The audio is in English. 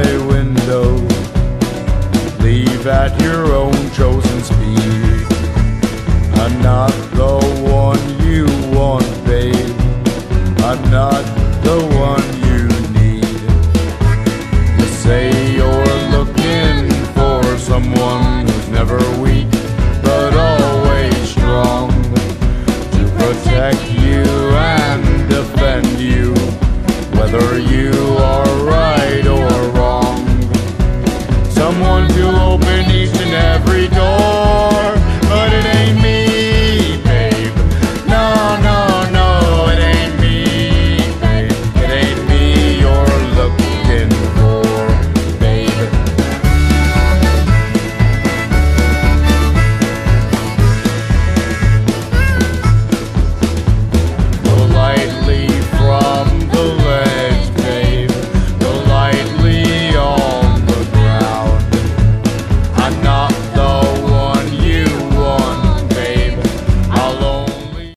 window. Leave at your own chosen speed. I'm not the one you want, babe. I'm not the one